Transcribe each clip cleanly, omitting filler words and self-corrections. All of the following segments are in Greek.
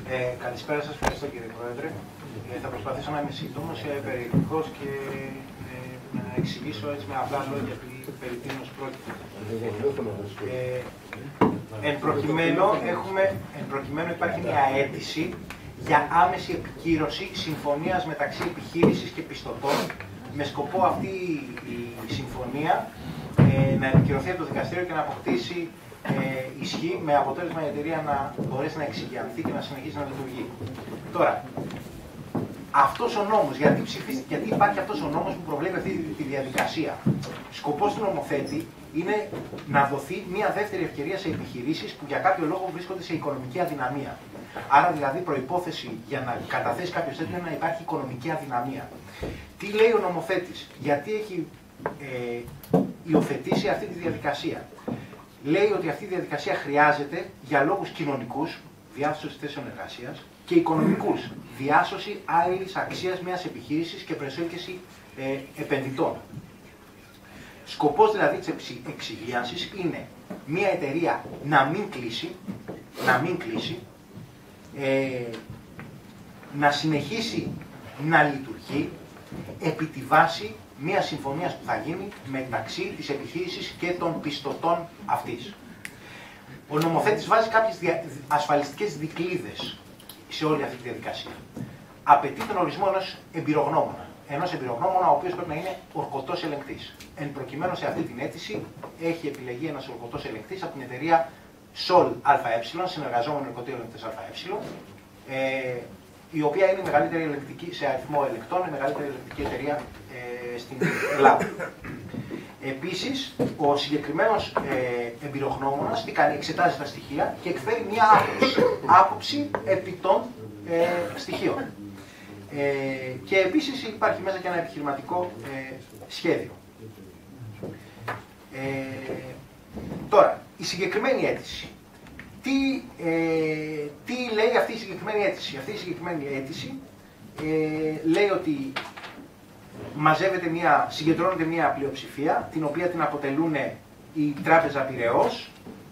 Καλησπέρα σας, ευχαριστώ κύριε Πρόεδρε. Θα προσπαθήσω να είμαι σύντομος, περιεκτικός και να εξηγήσω έτσι με απλά λόγια περί τίνος πρόκειται. Εν προκειμένου υπάρχει μια αίτηση για άμεση επικύρωση συμφωνίας μεταξύ επιχείρησης και πιστωτών με σκοπό αυτή η συμφωνία να επικυρωθεί από το δικαστήριο και να αποκτήσει ισχύ, με αποτέλεσμα η εταιρεία να μπορέσει να εξηγιανθεί και να συνεχίσει να λειτουργεί. Τώρα, αυτός ο νόμος, γιατί υπάρχει αυτός ο νόμος που προβλέπει αυτή τη διαδικασία. Σκοπός του νομοθέτη είναι να δοθεί μια δεύτερη ευκαιρία σε επιχειρήσεις που για κάποιο λόγο βρίσκονται σε οικονομική αδυναμία. Άρα δηλαδή προϋπόθεση για να καταθέσει κάποιος τέτοιο είναι να υπάρχει οικονομική αδυναμία. Τι λέει ο νομοθέτης, γιατί έχει υιοθετήσει αυτή τη διαδικασία. Λέει ότι αυτή η διαδικασία χρειάζεται για λόγους κοινωνικούς, διάσωση θέσεων εργασίας, και οικονομικούς, διάσωση άλλης αξίας μιας επιχείρησης και προσέλκυση επενδυτών. Σκοπός δηλαδή της εξυγίανσης είναι μια εταιρεία να μην κλείσει, να συνεχίσει να λειτουργεί επί τη βάση μια συμφωνίας που θα γίνει μεταξύ της επιχείρησης και των πιστωτών αυτής. Ο νομοθέτης βάζει κάποιες ασφαλιστικές δικλείδες σε όλη αυτή τη διαδικασία. Απαιτεί τον ορισμό ενός εμπειρογνώμονα. Ενός εμπειρογνώμονα ο οποίος πρέπει να είναι ορκωτός ελεγκτής. Εν προκειμένου σε αυτή την αίτηση έχει επιλεγεί ένας ορκωτός ελεγκτής από την εταιρεία Sol ΑΕ, συνεργαζόμενο ορκωτή ελεγκτής ΑΕ, η οποία είναι η μεγαλύτερη ελεγκτική, σε αριθμό ελεκτών, η μεγαλύτερη ελεγκτική εταιρεία στην Ελλάδα. Επίσης, ο συγκεκριμένος εμπειρογνώμονας τι κάνει, εξετάζει τα στοιχεία και εκφέρει μια άποψη επί των στοιχείων. Και επίσης υπάρχει μέσα και ένα επιχειρηματικό σχέδιο. Τώρα, η συγκεκριμένη αίτηση. Τι λέει αυτή η συγκεκριμένη αίτηση. Αυτή η συγκεκριμένη αίτηση λέει ότι συγκεντρώνεται μια πλειοψηφία, την οποία την αποτελούν η Τράπεζα Πειραιώς,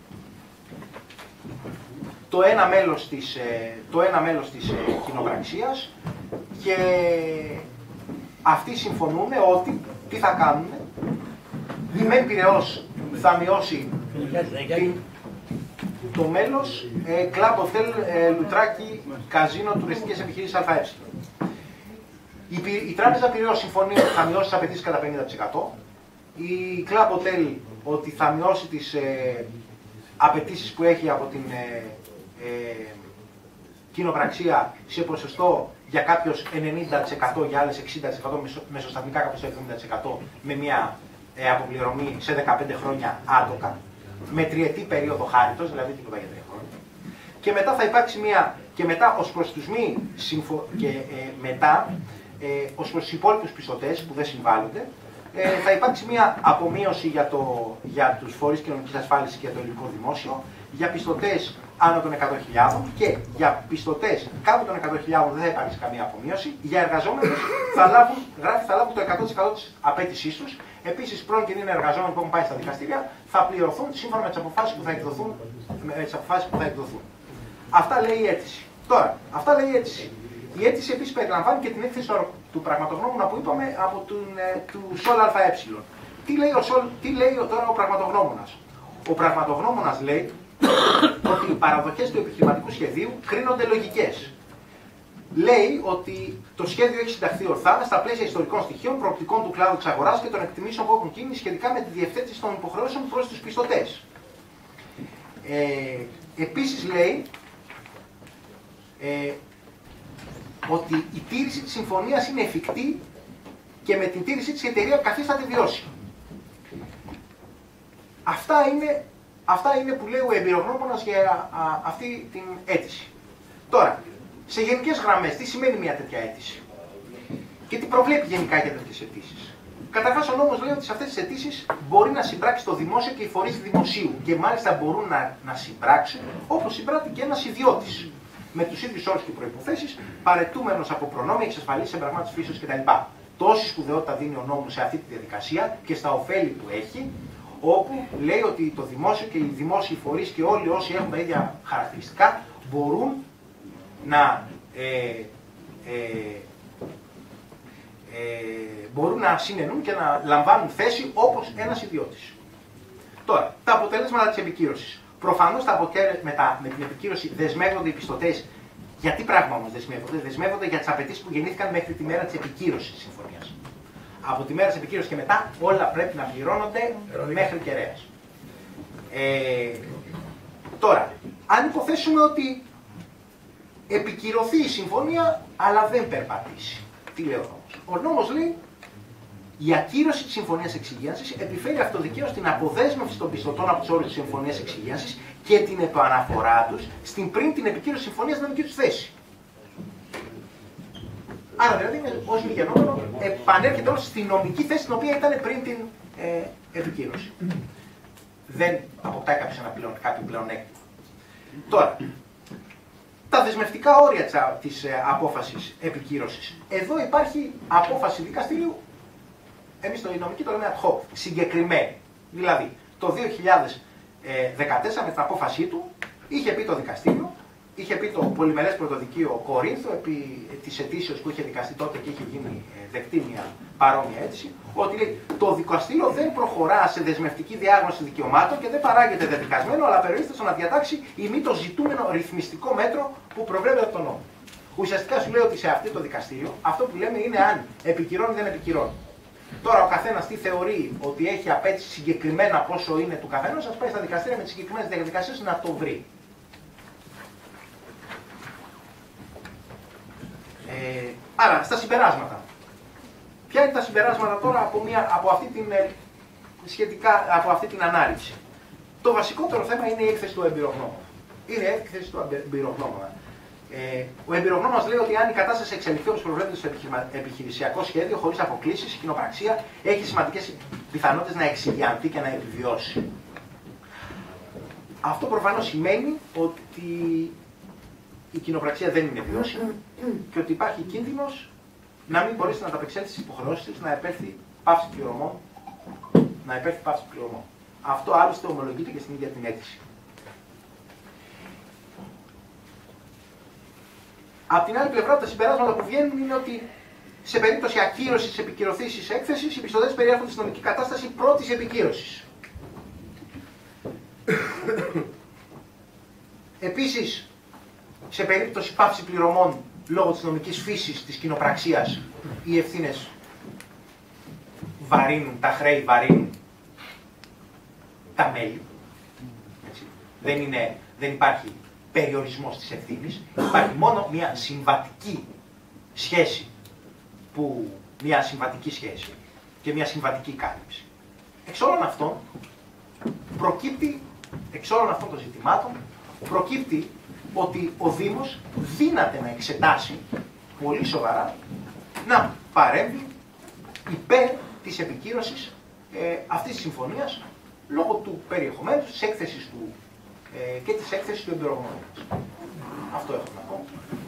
το ένα μέλος της κοινοπραξίας, και αυτοί συμφωνούν ότι τι θα κάνουν. Η ΜΕΝ Πειραιώς θα μειώσει το μέλος Club Hotel Λουτράκι Καζίνο Τουριστικές Επιχειρήσεις ΑΕ. Η Τράπεζα Πειραιώς συμφωνεί ότι θα μειώσει τις απαιτήσεις κατά 50%. Η Club Hotel ότι θα μειώσει τις απαιτήσεις που έχει από την κοινοπραξία σε ποσοστό για κάποιος 90%, για άλλες 60%, μεσοσταθμικά κάποιος 70%, με μια αποπληρωμή σε 15 χρόνια άτοκα, με τριετή περίοδο χάριτος, δηλαδή τίποτα για 3 χρόνια. Και μετά θα υπάρξει και μετά ως προς τους ως προς τους υπόλοιπους πιστωτές που δεν συμβάλλονται, θα υπάρξει μια απομείωση για τους φορείς κοινωνικής ασφάλισης και το ελληνικό δημόσιο, για πιστωτές άνω των 100.000 και για πιστωτές κάτω των 100.000 δεν θα υπάρξει καμία απομείωση. Για εργαζόμενους θα λάβουν το 100% της απέτησής τους. Επίσης, πρώην και νυν εργαζόμενοι που έχουν πάει στα δικαστήρια θα πληρωθούν σύμφωνα με τις αποφάσεις που θα εκδοθούν. Αυτά λέει η αίτηση. Τώρα, αυτά λέει η αίτηση. Η αίτηση επίσης περιλαμβάνει και την έκθεση του πραγματογνώμονα που είπαμε του Sol ΑΕ. Τι λέει τώρα ο πραγματογνώμονας. Ο πραγματογνώμονας λέει ότι οι παραδοχές του επιχειρηματικού σχεδίου κρίνονται λογικές. Λέει ότι το σχέδιο έχει συνταχθεί ορθά στα πλαίσια ιστορικών στοιχείων, προοπτικών του κλάδου της αγοράς και των εκτιμήσεων που έχουν γίνει σχετικά με τη διευθέτηση των υποχρεώσεων προς τους πιστωτές. Επίσης λέει ότι η τήρηση της συμφωνίας είναι εφικτή και με την τήρηση της η εταιρεία καθίσταται βιώσιμη. Αυτά είναι που λέει ο εμπειρογνώμονας για αυτή την αίτηση. Τώρα, σε γενικές γραμμές, τι σημαίνει μια τέτοια αίτηση και τι προβλέπει γενικά για τέτοιες αιτήσεις. Καταρχάς, ο νόμος λέει ότι σε αυτές τις αιτήσεις μπορεί να συμπράξει το δημόσιο και οι φορείς δημοσίου και μάλιστα μπορούν να συμπράξουν όπως συμπράττει και ένας ιδιώτης, με τους ίδιους όρους και προϋποθέσεις, παραιτούμενος από προνόμια, εξασφαλίσεις εμπραγμάτων φύσεως κτλ. Τόση σπουδαιότητα δίνει ο νόμος σε αυτή τη διαδικασία και στα ωφέλη που έχει, όπου λέει ότι το δημόσιο και οι δημόσιοι φορείς και όλοι όσοι έχουν τα ίδια χαρακτηριστικά μπορούν να μπορούν να συνενούν και να λαμβάνουν θέση όπως ένας ιδιώτης. Τώρα, τα αποτελέσματα της επικύρωσης. Προφανώς με την επικύρωση δεσμεύονται οι πιστωτές. Γιατί πράγμα όμως δεσμεύονται? Δεσμεύονται για τις απαιτήσεις που γεννήθηκαν μέχρι τη μέρα της επικύρωσης της συμφωνίας. Από τη μέρα της επικύρωσης και μετά όλα πρέπει να πληρώνονται μέχρι κεραίας. Τώρα, αν υποθέσουμε ότι επικυρωθεί η συμφωνία αλλά δεν περπατήσει, τι λέω όμως? Ο νόμος λέει η ακύρωση της συμφωνίας εξυγίανσης επιφέρει αυτοδικαίως την αποδέσμευση των πιστωτών από τους όρους της συμφωνίας εξυγίανσης και την επαναφορά τους στην πριν την επικύρωση της συμφωνίας στην νομική τους θέση. Άρα δηλαδή ως μη γενόμενο επανέρχεται όλος στη νομική θέση στην οποία ήταν πριν την επικύρωση. Δεν αποκτάει κάποιο πλεονέκτημα. Τώρα, τα δεσμευτικά όρια της απόφασης επικύρωσης. Εδώ υπάρχει απόφαση δικαστηρίου, εμείς στο νομική το λέμε ad hoc, συγκεκριμένη. Δηλαδή, το 2014 με την απόφασή του είχε πει το δικαστήριο, είχε πει το πολυμερές πρωτοδικείο Κορίνθο επί της αιτήσεως που είχε δικαστεί τότε και είχε γίνει δεκτή μια παρόμοια αίτηση, ότι λέει, το δικαστήριο δεν προχωρά σε δεσμευτική διάγνωση δικαιωμάτων και δεν παράγεται δεδικασμένο, αλλά περιορίζεται στο να διατάξει ή μη το ζητούμενο ρυθμιστικό μέτρο που προβλέπεται από τον νόμο. Ουσιαστικά σου λέει ότι σε αυτό το δικαστήριο αυτό που λέμε είναι αν επικυρώνει ή δεν επικυρώνει. Τώρα ο καθένας τι θεωρεί ότι έχει απέτηση συγκεκριμένα πόσο είναι του καθενός, ας πάει στα δικαστήρια με τις συγκεκριμένες διαδικασίες να το βρει. Άρα, στα συμπεράσματα. Ποια είναι τα συμπεράσματα τώρα από αυτή την ανάλυση? Το βασικότερο θέμα είναι η έκθεση του εμπειρογνώμονα. Είναι η έκθεση του εμπειρογνώμονα. Ο εμπειρογνώμονας λέει ότι αν η κατάσταση εξελιχθεί όπως προβλέπεται στο επιχειρησιακό σχέδιο, χωρίς αποκλήσεις, η κοινοπραξία έχει σημαντικές πιθανότητες να εξηγιανθεί και να επιβιώσει. Αυτό προφανώς σημαίνει ότι η κοινοπραξία δεν είναι βιώσιμη και ότι υπάρχει κίνδυνος να μην μπορέσει να ανταπεξέλθει στις υποχρεώσεις της, να επέλθει πάυση πληρωμών. Αυτό άλλωστε ομολογείται και στην ίδια την αίτηση. Απ' την άλλη πλευρά, τα συμπεράσματα που βγαίνουν είναι ότι σε περίπτωση ακύρωσης της επικυρωθήσης έκθεσης, οι πιστωτές περιέχονται στην νομική κατάσταση πρώτης επικύρωσης. Επίσης, σε περίπτωση πάυση πληρωμών λόγω της νομικής φύσης της κοινοπραξίας, οι ευθύνες βαρύνουν, τα χρέη βαρύνουν τα μέλη. Έτσι. Δεν υπάρχει περιορισμός της ευθύνης, υπάρχει μόνο μια συμβατική σχέση, και μια συμβατική κάλυψη. Εξ όλων αυτών των ζητημάτων προκύπτει ότι ο Δήμος δύναται να εξετάσει πολύ σοβαρά, να παρέμβει υπέρ της επικύρωσης αυτής της συμφωνίας λόγω του περιεχομένου, της έκθεσης του και της έκθεσης του εμπειρογνώμονα. Αυτό έχω να πω.